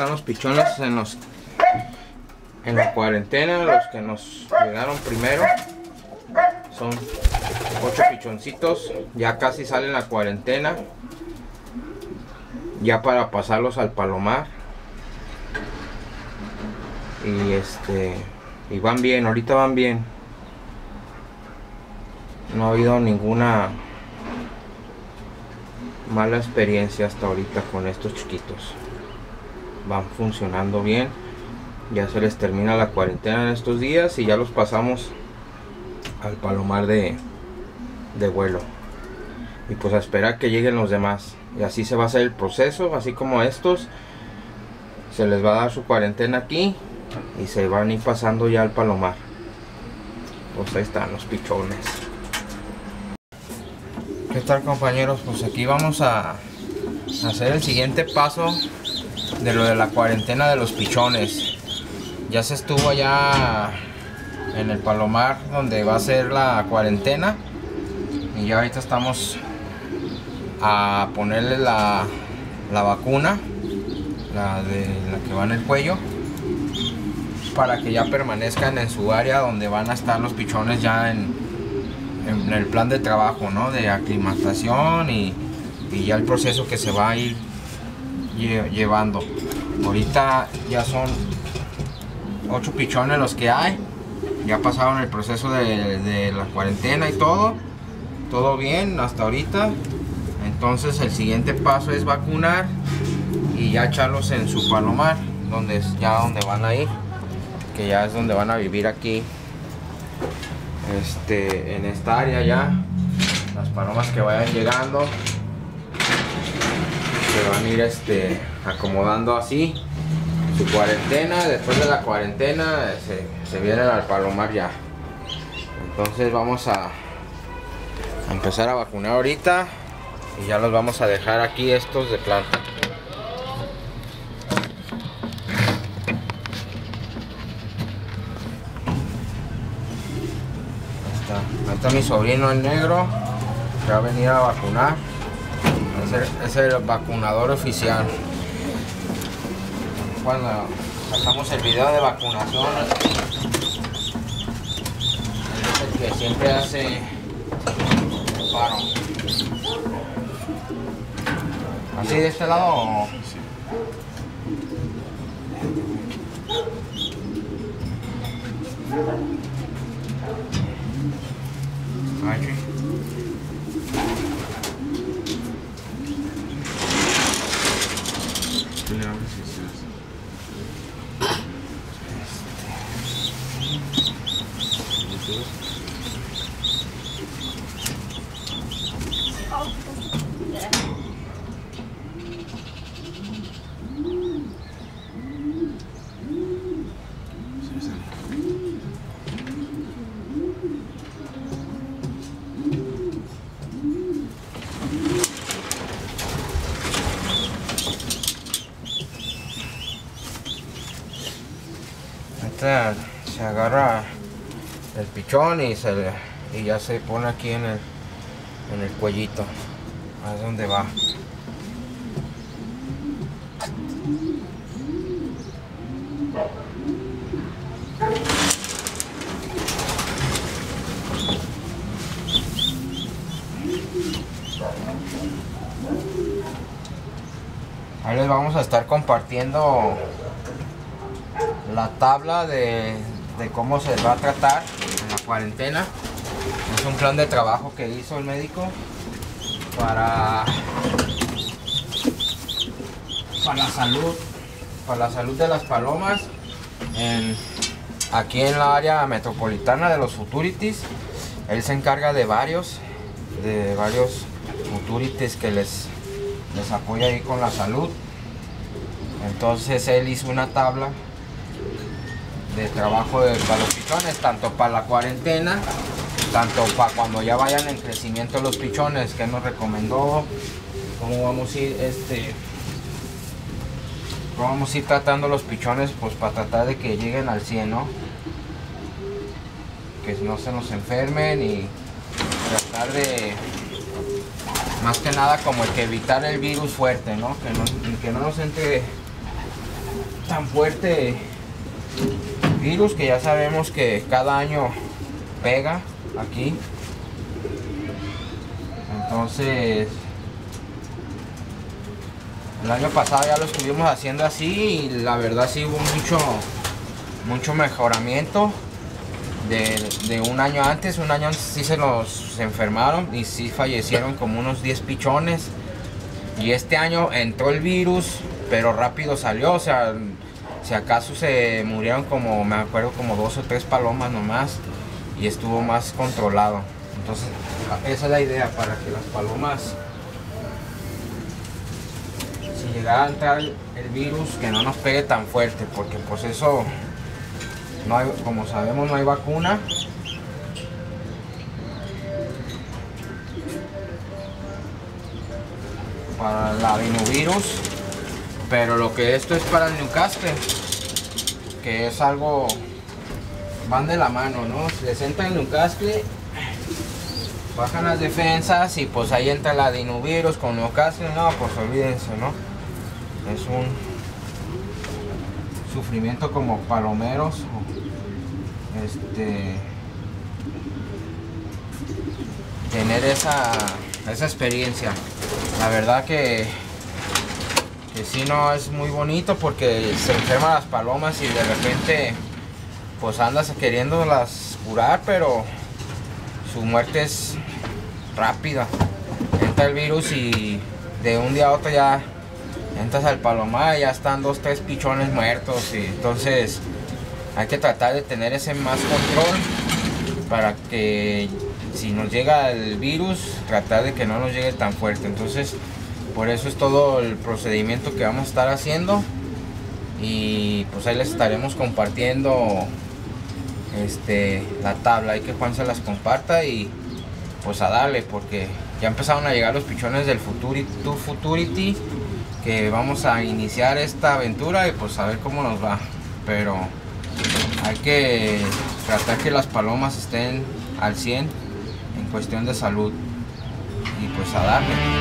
están los pichones en la cuarentena, los que nos llegaron primero. Son 8 pichoncitos, ya casi salen la cuarentena, ya para pasarlos al palomar. Y van bien, ahorita van bien. No ha habido ninguna mala experiencia hasta ahorita con estos chiquitos. Van funcionando bien. Ya se les termina la cuarentena en estos días y ya los pasamos al palomar de vuelo. Y pues a esperar que lleguen los demás. Y así se va a hacer el proceso, así como estos. Se les va a dar su cuarentena aquí y se van a ir pasando ya al palomar. Pues ahí están los pichones. ¿Qué tal, compañeros? Pues aquí vamos a hacer el siguiente paso de lo de la cuarentena de los pichones. Ya se estuvo allá en el palomar donde va a ser la cuarentena y ya ahorita estamos a ponerle la vacuna, la que va en el cuello, para que ya permanezcan en su área donde van a estar los pichones ya en el plan de trabajo, ¿no? De aclimatación y ya el proceso que se va a ir llevando. Ahorita ya son 8 pichones los que hay. Ya pasaron el proceso de la cuarentena y todo bien hasta ahorita. Entonces el siguiente paso es vacunar y ya echarlos en su palomar, donde van a ir, que ya es donde van a vivir aquí, en esta área. Ya las palomas que vayan llegando se van a ir acomodando así su cuarentena. Después de la cuarentena se vienen al palomar ya. Entonces vamos a empezar a vacunar ahorita y ya los vamos a dejar aquí estos de planta. Ahí está mi sobrino el negro, que va a venir a vacunar. Es el vacunador oficial. Cuando sacamos el video de vacunación, es el que siempre hace el paro. ¿Así de este lado? Sí. Aquí. Se agarra el pichón y ya se pone aquí en el cuellito, a donde va. Ahí les vamos a estar compartiendo la tabla de cómo se va a tratar en la cuarentena. Es un plan de trabajo que hizo el médico para la salud de las palomas aquí en la área metropolitana de los Futurities. Él se encarga de varios Futurities que les apoya ahí con la salud. Entonces él hizo una tabla de trabajo para los pichones, tanto para la cuarentena, tanto para cuando ya vayan en crecimiento los pichones, que nos recomendó, cómo vamos a ir tratando los pichones, pues para tratar de que lleguen al 100, ¿no? Que no se nos enfermen y tratar de, más que nada, como el que evitar el virus fuerte, ¿no? Que no nos entre tan fuerte virus, que ya sabemos que cada año pega aquí. Entonces el año pasado ya lo estuvimos haciendo así y la verdad sí hubo mucho mejoramiento de un año antes. Un año antes sí se enfermaron y sí fallecieron como unos 10 pichones. Y este año entró el virus, pero rápido salió. O sea, si acaso se murieron como, me acuerdo, como 2 o 3 palomas nomás. Y estuvo más controlado. Entonces, esa es la idea, para que las palomas, si llegara a entrar el virus, que no nos pegue tan fuerte. Porque pues eso, no hay, como sabemos, no hay vacuna. Para el adenovirus, pero lo que esto es para el Newcastle, que es algo, van de la mano, ¿no? Les entra el Newcastle, bajan las defensas y pues ahí entra el adenovirus con Newcastle. No, pues olvídense, ¿no? Es un sufrimiento como palomeros. Tener esa experiencia. La verdad que sí, no es muy bonito, porque se enferman las palomas y de repente pues andas queriéndolas curar, pero su muerte es rápida. Entra el virus y de un día a otro ya entras al palomar y ya están 2 o 3 pichones muertos. Y entonces hay que tratar de tener ese más control para que si nos llega el virus, tratar de que no nos llegue tan fuerte. Entonces, por eso es todo el procedimiento que vamos a estar haciendo. Y pues ahí les estaremos compartiendo la tabla. Hay que Juan se las comparta y pues a darle, porque ya empezaron a llegar los pichones del Futurity, que vamos a iniciar esta aventura y pues a ver cómo nos va. Pero hay que tratar que las palomas estén al 100 en cuestión de salud y pues a darle.